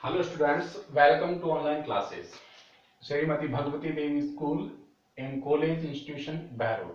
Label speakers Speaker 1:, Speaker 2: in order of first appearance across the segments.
Speaker 1: Hello students, welcome to online classes. Shrimati Bhagwati Devi school and college institution Behror.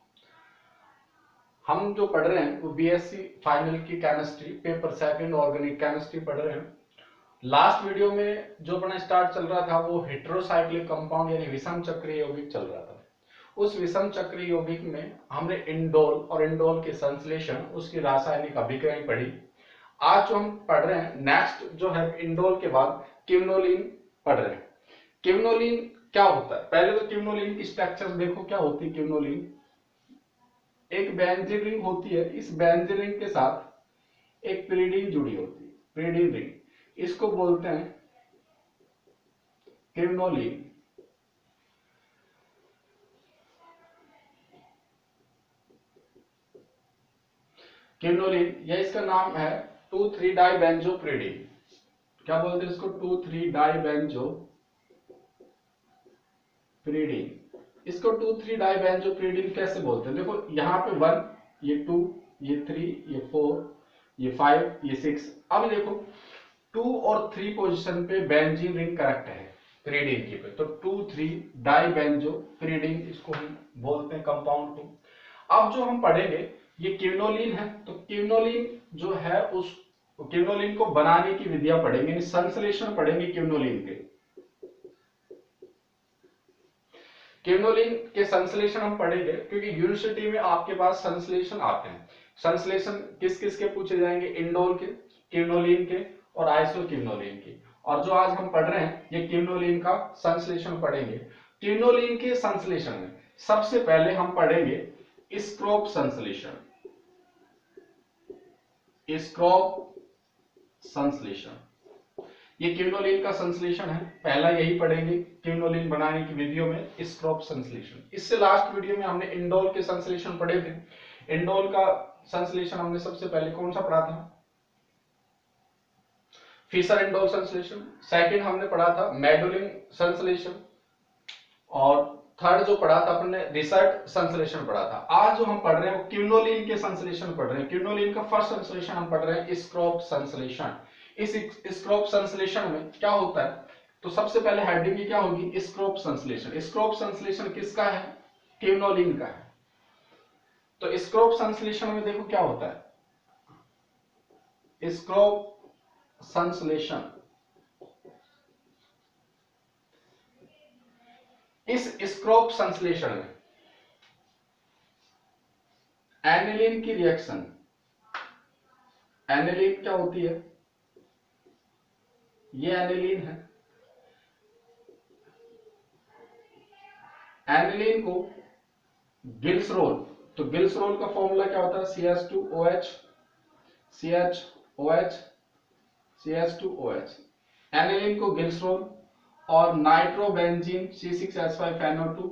Speaker 1: हम जो पढ़ रहे हैं वो बीएससी फाइनल की chemistry paper second organic chemistry पढ़ रहे हैं। लास्ट वीडियो में जो अपना स्टार्ट चल रहा था वो हेटेरोसाइक्लिक कंपाउंड यानी विषम चक्रीय यौगिक चल रहा था। उस विषम चक्रीय यौगिक में हमने इंडोल और इंडोल के संश्लेषण, उसकी रासायनिक अभिक्रियाएं पढ़ी। आज जो हम पढ़ रहे हैं नेक्स्ट जो है इंडोल के बाद क्विनोलिन पढ़ रहे हैं। क्विनोलिन क्या होता है? पहले तो क्विनोलिन की स्ट्रक्चर देखो क्या होती है। क्विनोलिन एक बेंजीन रिंग होती है, इस बेंजीन रिंग के साथ एक पिरिडीन जुड़ी होती है, पिरिडीन रिंग, इसको बोलते हैं क्विनोलिन। क्विनोलिन या इसका नाम है 2,3-डाइबेंजोप्रिडिन। क्या बोलते हैं इसको? 2,3-डाइबेंजोप्रिडिन। इसको 2,3-डाइबेंजोप्रिडिन कैसे बोलते हैं? देखो यहाँ पे 1, ये 2, ये 3, ये 4, ये 5, ये 6। अब देखो 2 और 3 पोजीशन पे बेंजीन रिंग करेक्ट है पिरिडीन की पे, तो 2,3-डाइबेंजोप्रिडिन इसको हम बोलते हैं कंपाउंड को। अब जो हम पढ़ेंगे ये क्विनोलिन है, तो क्विनोलिन जो है उस क्विनोलिन को बनाने की विधियां पढ़ेंगे, संश्लेषण पढ़ेंगे क्विनोलिन के। क्विनोलिन के संश्लेषण हम पढ़ेंगे क्योंकि यूनिवर्सिटी में आपके पास संश्लेषण आते हैं। संश्लेषण किस किस के पूछे जाएंगे? इंडोल के, क्विनोलिन के और आइसोक्विनोलिन के। और जो आज हम पढ़ रहे हैं ये क्विनोलिन का संश्लेषण पढ़ेंगे। क्विनोलिन के संश्लेषण में सबसे पहले हम पढ़ेंगे स्क्रॉप संश्लेषण। स्क्रॉप संश्लेषण ये क्विनोलिन का संश्लेषण है, पहला यही पढ़ेंगे क्विनोलिन बनाने की विधियों में स्क्रॉप संश्लेषण। इससे लास्ट वीडियो में हमने इंडोल के संश्लेषण पढ़े थे। इंडोल का संश्लेषण हमने सबसे पहले कौन सा पढ़ा था? फिशर इंडोल संश्लेषण। सेकंड हमने पढ़ा था मेडोलिन संश्लेषण, और थर्ड जो पढ़ा था अपने रिसर्ट संश्लेषण पढ़ा था। आज जो हम पढ़ रहे हैं वो क्विनोलिन के संश्लेषण पढ़ रहे हैं। क्विनोलिन का फर्स्ट संश्लेषण हम पढ़ रहे हैं स्क्रॉप संश्लेषण। इस स्क्रॉप संश्लेषण में क्या होता है? तो सबसे पहले हेडिंग की क्या होगी? स्क्रॉप संश्लेषण। स्क्रॉप संश्लेषण किसका है? क्विनोलिन का है। तो स्क्रॉप संश्लेषण में देखो क्या होता है। स्क्रॉप संश्लेषण, इस स्क्रॉप संश्लेषण में एनिलीन की रिएक्शन, एनिलीन क्या होती है? ये एनिलीन है। एनिलीन को ग्लिसरॉल, तो ग्लिसरॉल का फॉर्मूला क्या होता है? CH2OH, CHOH, CH2OH। एनिलीन को ग्लिसरॉल और nitrobenzene C6H5NO2,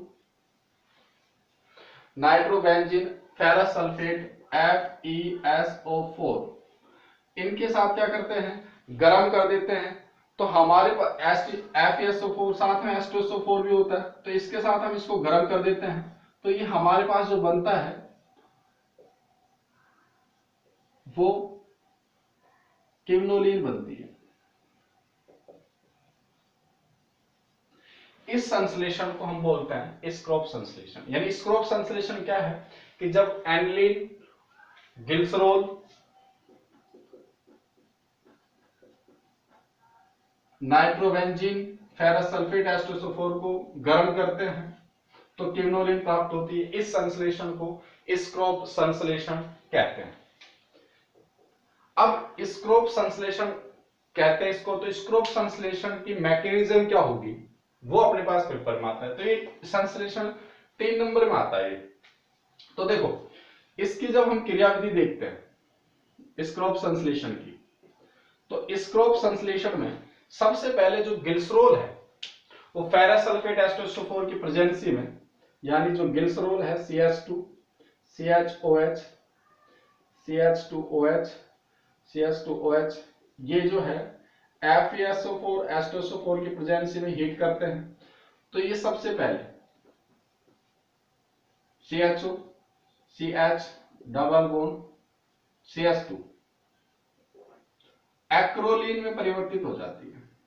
Speaker 1: nitrobenzene ferrous sulphate FeSO4, इनके साथ क्या करते हैं? गर्म कर देते हैं। तो हमारे पास FeSO4 साथ में H2SO4 भी होता है, तो इसके साथ हम इसको गर्म कर देते हैं, तो ये हमारे पास जो बनता है वो क्विनोलिन बनती है। इस संश्लेषण को हम बोलते हैं स्क्रॉप संश्लेषण। यानी स्क्रॉप संश्लेषण क्या है कि जब aniline, glycerol, nitrobenzene ferrous sulphate H2SO4 को गर्म करते हैं तो क्विनोलिन प्राप्त होती है। इस संश्लेषण को स्क्रॉप संश्लेषण कहते हैं। अब स्क्रॉप संश्लेषण कहते हैं इसको, तो स्क्रॉप संश्लेषण की मैकेनिज्म क्या होगी वो अपने पास पेपर में आता है। तो ये संश्लेषण 3 नंबर में आता है। तो देखो इसकी जब हम क्रियाविधि देखते हैं स्क्रॉप संश्लेषण की, तो स्क्रॉप संश्लेषण में सबसे पहले जो ग्लिसरॉल है वो फेरस सल्फेट H2SO4 की प्रेजेंसी में, यानी जो ग्लिसरॉल है CH2, CHOH, CH2OH, CH2OH, ये जो है FeSO4 H2SO4 की प्रेजेंसी में हीट करते हैं। तो ये सबसे पहले CHO, CH double bond CH2 acrolein में परिवर्तित हो जाती है।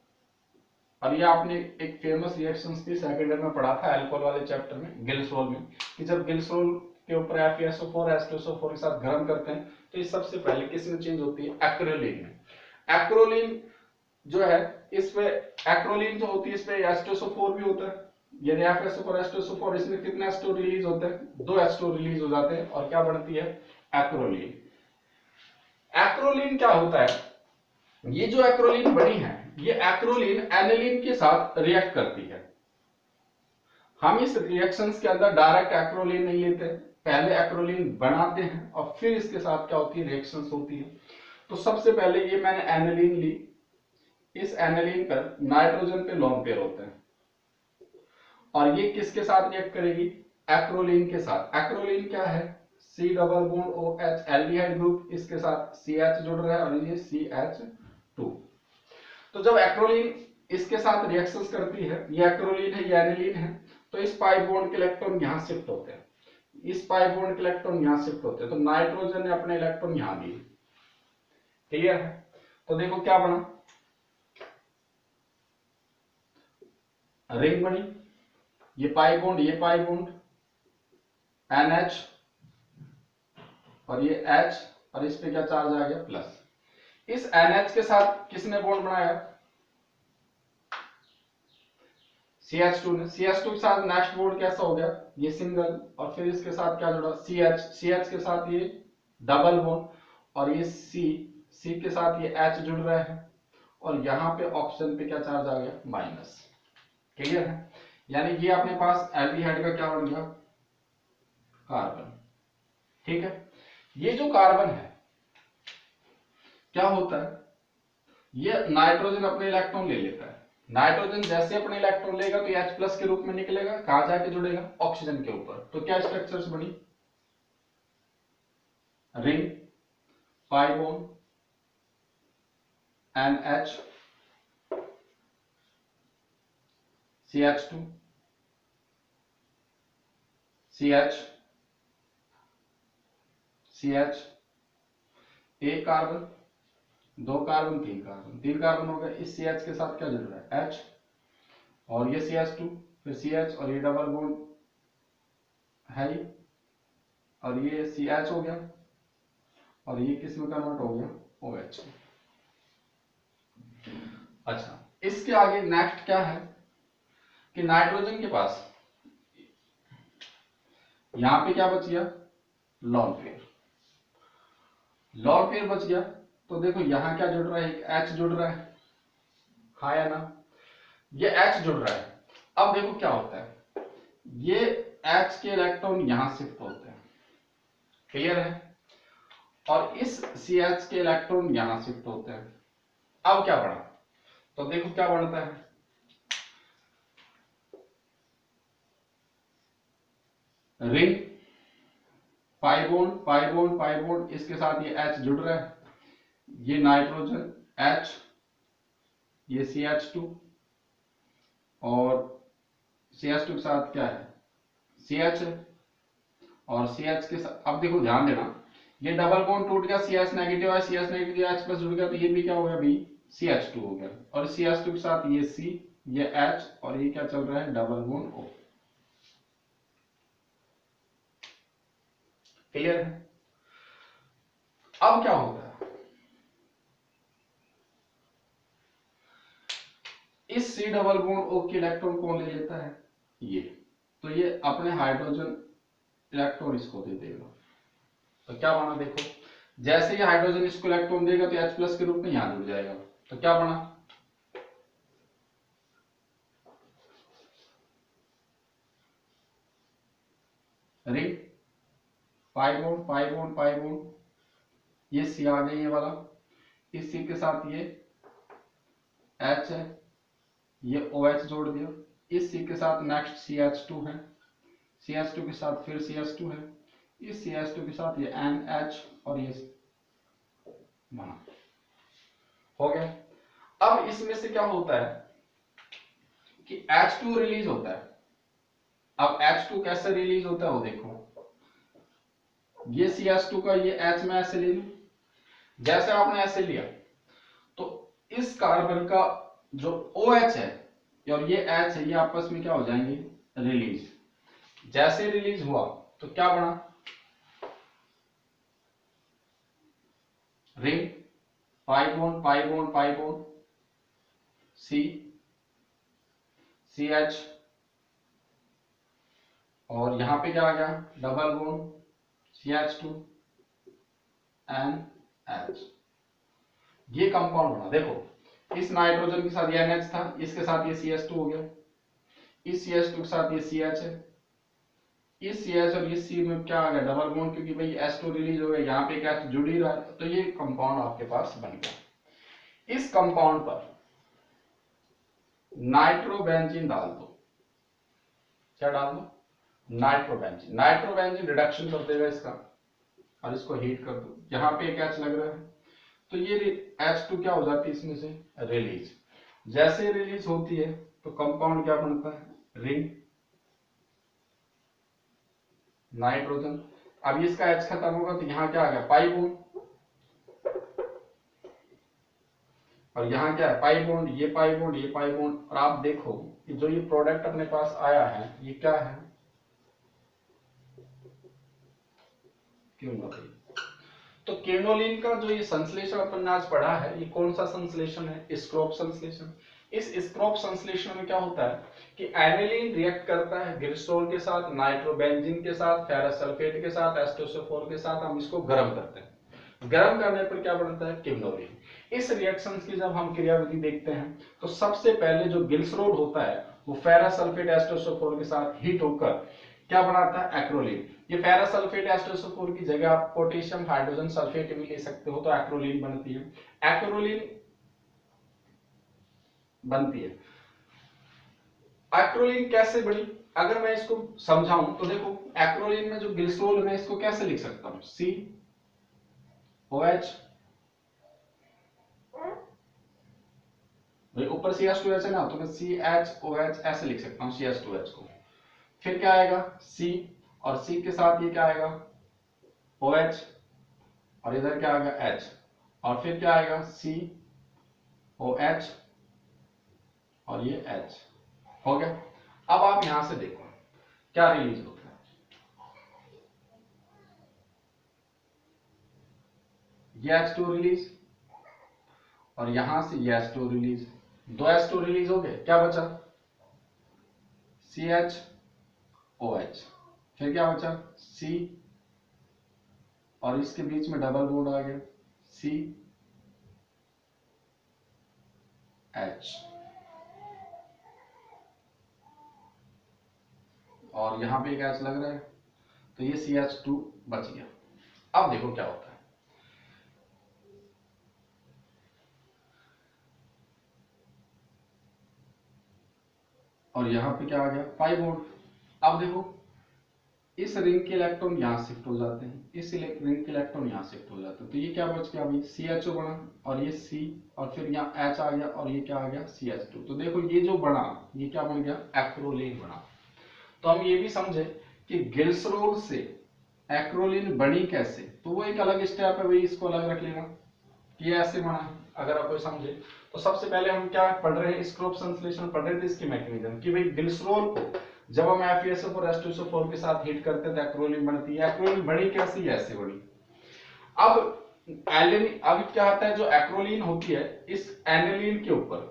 Speaker 1: और ये आपने एक फेमस रिएक्शंस थी सेकंड ईयर में पढ़ा था अल्कोहल वाले चैप्टर में, गिल्सरोल में, कि जब गिल्सरोल के ऊपर FeSO4 H2SO4 के साथ गर्म करते हैं तो ये सबसे पहले किस में चेंज होती है? एक्रोलीन में। एक्रोलीन जो है इसमें, एक्रोलीन जो होती है इसमें H2SO4 भी होता है, यानी FeSO4 H2SO4, इसमें कितने H2 रिलीज होते हैं? 2 H2 रिलीज हो जाते हैं और क्या बनती है? एक्रोलीन। एक्रोलीन क्या होता है? ये जो एक्रोलीन बनी है ये एक्रोलीन एनिलीन के साथ रिएक्ट करती है। हम इस रिएक्शंस के अंदर डायरेक्ट एक्रोलीन नहीं लेते, पहले एक्रोलीन बनाते हैं और फिर इसके साथ क्या होती है? रिएक्शंस होती है। तो सबसे पहले ये मैंने एनिलीन ली, इस एनिलीन पर नाइट्रोजन पे लोन पेयर होते हैं और ये किसके साथ रिएक्ट करेगी? एक्रोलीन के साथ। एक्रोलीन क्या है? C double bond OH aldehyde group, इसके साथ CH जुड़ रहा है और ये CH2। तो जब एक्रोलीन इसके साथ रिएक्शंस करती है, ये एक्रोलीन है, ये एनिलीन है, तो इस पाई बॉन्ड के इलेक्ट्रॉन यहां शिफ्ट होते हैं, इस पाई बॉन्ड के इलेक्ट्रॉन यहां शिफ्ट होते हैं, तो नाइट्रोजन ने अपने इलेक्ट्रॉन यहां दिए। क्लियर है? तो देखो क्या बना, रिंग बनी, ये पाई बॉन्ड NH और ये H और इस पे क्या चार्ज आ गया? प्लस। इस NH के साथ किसने बॉन्ड बनाया? CH2 ने। CH2 के साथ नेक्स्ट बॉन्ड कैसा हो गया? ये सिंगल, और फिर इसके साथ क्या जुड़ा? CH के साथ ये डबल बॉन्ड और ये C के साथ ये H जुड़ रहा है और यहां पे ऑक्सीजन पे क्या चार्ज आ गया? माइनस। क्लियर है? यानी ये अपने पास एल्डिहाइड का क्या बन गया? कार्बन। ठीक है? ये जो कार्बन है क्या होता है? ये नाइट्रोजन अपने इलेक्ट्रॉन ले लेता है, नाइट्रोजन जैसे अपने इलेक्ट्रॉन लेगा तो H+ के रूप में निकलेगा, कहां जाके जुड़ेगा? ऑक्सीजन के ऊपर। तो क्या स्ट्रक्चर्स बनी? Ring, pi bond, NH, CH2, CH, एक कार्बन, 2 कार्बन, 3 कार्बन, 3 कार्बन हो गए। इस CH के साथ क्या जुड़ रहा है? H, और ये CH2, फिर CH और ये डबल बॉन्ड है ये, और ये CH हो गया और ये किस में कन्वर्ट हो गया? OH। अच्छा, इसके आगे नेक्स्ट क्या है कि नाइट्रोजन के पास यहां पे क्या बच गया? Lone pair. लॉन पेयर बच गया तो देखो यहां क्या जुड़ रहा है? एक H जुड़ रहा है, हाँ या ना? ये H जुड़ रहा है। अब देखो क्या होता है, ये H के इलेक्ट्रॉन यहां शिफ्ट होते हैं। क्लियर है? और इस CH के इलेक्ट्रॉन यहां शिफ्ट होते हैं। अब क्या बना? तो देखो क्या बनता है, रिंग, पाई बॉन्ड, इसके साथ ये H जुड़ रहा है, ये नाइट्रोजन H, ये CH2 और CH2 के साथ क्या है? CH है और CH के साथ, अब देखो ध्यान देना, ये डबल बॉन्ड टूट गया, CH नेगेटिव है, CH नेगेटिव H+ जुड़ गया, तो ये भी क्या हो गया? भी CH2 हो गया, और CH2 के साथ ये C, ये H और ये क्या चल रहा है? Double bond O। क्लियर है? अब क्या होता है, इस C डबल बॉन्ड O के इलेक्ट्रॉन कौन ले लेता है? ये। तो ये अपने हाइड्रोजन इलेक्ट्रॉन इसको दे देगा। तो क्या बना देखो, जैसे ये हाइड्रोजन इसको इलेक्ट्रॉन देगा तो H+ के रूप में यहां जुड़ जाएगा। तो क्या बना? रिंग, पाई बॉन्ड, ये C आ गया ये वाला, इस C के साथ ये H है, ये OH जोड़ दिया, इस C के साथ नेक्स्ट CH2 है, CH2 के साथ फिर CH2 है, इस CH2 के साथ ये NH और ये बना। हो गया? अब इसमें से क्या होता है कि H2 रिलीज होता है। अब H2 कैसे रिलीज होता है वो देखो, ये CH2 का ये H में ऐसे ले लूं, जैसे आपने ऐसे लिया तो इस कार्बन का जो OH है और ये H है, ये आपस में क्या हो जाएंगे, रिलीज। जैसे रिलीज हुआ तो क्या बना, ring, pi bond pi bond pi bond, CH, और यहां पे क्या आ गया, डबल बॉन्ड CH2 NH। ये कंपाउंड बना। देखो इस नाइट्रोजन के साथ ये NH था, इसके साथ ये CH2 हो गया, इस CH2 के साथ ये CH है, इस CH और इस C में क्या आ गया, डबल बॉन्ड, क्योंकि भाई H2 रिलीज हो गया, यहाँ पे क्या जुड़ ही रहा है, तो ये कंपाउंड आपके पास बन गया। इस कंपाउंड पर नाइट्रोबेंजीन डाल दो। क्या डाल दो, नाइट्रोबेंजीन। नाइट्रोबेंजीन रिडक्शन कर देगा इसका, और इसको हीट कर दो, यहाँ पे एक H लग रहा है, तो ये H2 क्या हो जाती है इसमें से, रिलीज। जैसे रिलीज होती है तो कंपाउंड क्या बनता है, रिंग, नाइट्रोजन। अब इसका H खत्म होगा तो यहाँ क्या आ गया, पाई बॉन्ड, और यहाँ क्या है, पाई बॉन्ड, ये पाई बॉन्ड, ये पाई बॉन्ड। और आप देखो कि जो ये प्रोडक्ट अपने पास आया है ये क्या है, क्यों बताइए। तो केनोलिन का जो ये संश्लेषण अपन ने आज पढ़ा है, ये कौन सा संश्लेषण है, स्क्रोप संश्लेषण। इस स्क्रोप संश्लेषण में क्या होता है कि एनिलीन रिएक्ट करता है ग्लिसरॉल के साथ, नाइट्रोबेंजीन के साथ, फेरस सल्फेट के साथ, H2SO4 के साथ, हम इसको गर्म करते हैं। गर्म करने पर क्या बनता है, किनोलिन। इस रिएक्शन की जब हम क्रियाविधि देखते हैं तो सबसे पहले जो ग्लिसरॉल होता है वो फेरस सल्फेट H2SO4 के साथ हीट होकर क्या बनाता है, एक्रोलीन। ये फेरस सल्फेट H2SO4 की जगह आप पोटेशियम हाइड्रोजन सल्फेट भी ले सकते हो, तो एक्रोलीन बनती है। एक्रोलीन बनती है। एक्रोलीन कैसे बनी, अगर मैं इसको समझाऊं तो देखो, एक्रोलीन में जो ग्लिसरॉल है इसको कैसे लिख सकता हूं, COH, ऊपर CH2H है ना, तो मैं CHOH ऐसे लिख सकता हूं CH2H को। फिर क्या आएगा, C, और C के साथ ये क्या आएगा, OH, और इधर क्या आएगा H, और फिर क्या आएगा COH, और ये H हो गया। अब आप यहां से देखो क्या रिलीज होता है, ये H2 रिलीज, और यहां से ये H2 रिलीज, दो H2 रिलीज हो गए, क्या बचा, CHOH, फिर क्या बचा, C, और इसके बीच में डबल बॉन्ड आ गया, CH, और यहां पे एक H लग रहा है, तो ये CH2 बच गया। अब देखो क्या होता है, और यहां पे क्या आ गया, पाई बॉन्ड। अब देखो इस रिंग के इलेक्ट्रॉन यहां शिफ्ट हो जाते हैं, इस रिंग के इलेक्ट्रॉन यहां शिफ्ट हो जाते हैं, तो ये क्या बच गया अभी, CHO बना, और ये C, और फिर यहाँ H आ गया, और ये क्या आ गया, CH2। तो देखो ये जो बना ये क्या बन गया, एक्रोलीन बना। तो हम ये भी समझे कि ग्लिसरॉल से एक्रोलीन बनी कैसे, तो वो एक अलग स्टेप है, वही इसको अलग रख लेना कि ऐसे बना। अगर आप कोई समझे तो सबसे पहले हम क्या पढ़ रहे हैं, स्क्रोप संश्लेषण पढ़ रहे थे, इसकी मैकेनिज्म कि भाई ग्लिसरॉल को जब हम FeSO4 H2SO4 के साथ हीट करते हैं तो एक्रोलीन बनती है। एक्रोलीन बनी कैसे, ऐसे बनी। अब एलिन, अब क्या आता है, जो एक्रोलीन होती है इस एनिलीन के ऊपर,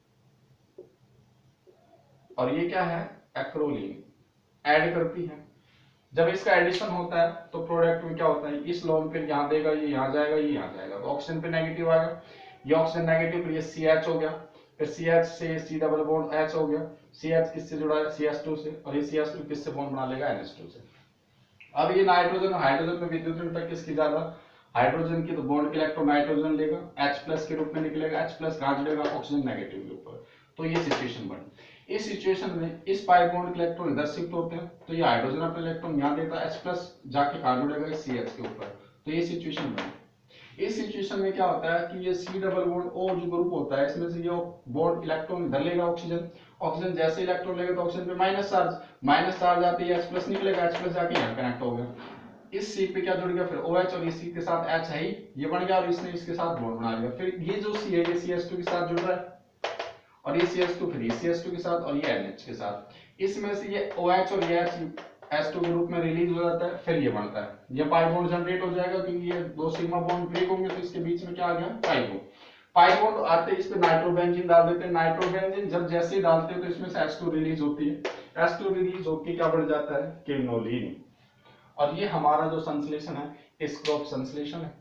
Speaker 1: और ये क्या है, एक्रोलीन ऐड करती है। जब इसका एडिशन होता है तो प्रोडक्ट में क्या होता है, इस लोन पे यहां देगा, ये यहां जाएगा, ये यहां जाएगा, तो ऑक्सीजन पे नेगेटिव आएगा, ये ऑक्सीजन नेगेटिव, फिर ये CH हो गया, फिर CH से C डबल बॉन्ड H हो गया, CH किससे जुड़ा है, CH2 से, और ये CH2 किससे बॉन्ड बना लेगा, NH2 से। अब ये नाइट्रोजन और हाइड्रोजन में विद्युत ऋणता किसकी ज्यादा, हाइड्रोजन की, तो बॉन्ड के इलेक्ट्रॉन नाइट्रोजन लेगा, H+ के रूप में निकलेगा, H+ कहां जुड़ेगा, ऑक्सीजन नेगेटिव के ऊपर। तो ये सिचुएशन बनी। इस सिचुएशन में इस पाई बॉन्ड के इलेक्ट्रॉन इधर शिफ्ट होते हैं, तो ये हाइड्रोजन अपने इलेक्ट्रॉन यहां देता है, H+ जाके कहां जुड़ेगा, इस CH के ऊपर। तो ये सिचुएशन बनी। इस सिचुएशन में क्या होता है कि ये C डबल बॉन्ड O जो ग्रुप होता है, इसमें से ये बॉन्ड इलेक्ट्रॉन इधर लेगा, ऑक्सीजन, ऑक्सीजन जैसे इलेक्ट्रॉन लेगा तो ऑक्सीजन पे माइनस चार्ज आते ही H+ निकलेगा, H+ जाके यहाँ कनेक्ट हो गया, इस C पे क्या जुड़ गया, फिर OH, और इस C के साथ H है ही, ये बन गया, और इसने इसके साथ बॉन्ड बना लिया। फिर ये जो C है ये CH2 के साथ जुड़ रहा है, और ये CH2 फिर CH2 के साथ और ये NH के साथ। इसमें से ये OH और ये H2 के रूप में रिलीज हो जाता है, फिर ये बनता है, ये पाई बॉन्ड जनरेट हो जाएगा क्योंकि ये दो सिग्मा बॉन्ड ब्रेक होंगे तो इसके बीच में क्या आ गया, पाई बॉन्ड। पाई बॉन्ड आते ही इस पे नाइट्रोबेंजीन डाल देते हैं। नाइट्रोबेंजीन जब जैसे ही डालते हैं तो इसमें से H2 रिलीज होती है। H2 रिलीज होकर क्या बन जाता है, क्विनोलिन। और ये हमारा जो संश्लेषण है स्क्रॉप संश्लेषण है,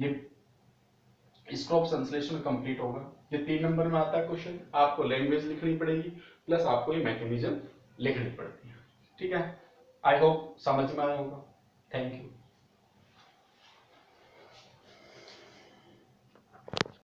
Speaker 1: ये स्क्रॉप संश्लेषण कंप्लीट होगा। ये 3 नंबर में आता है क्वेश्चन। आपको लैंग्वेज लिखनी पड़ेगी प्लस आपको ये मैकेनिज्म लिखनी पड़ती है। ठीक है, आई होप समझ में आया होगा। Thank you.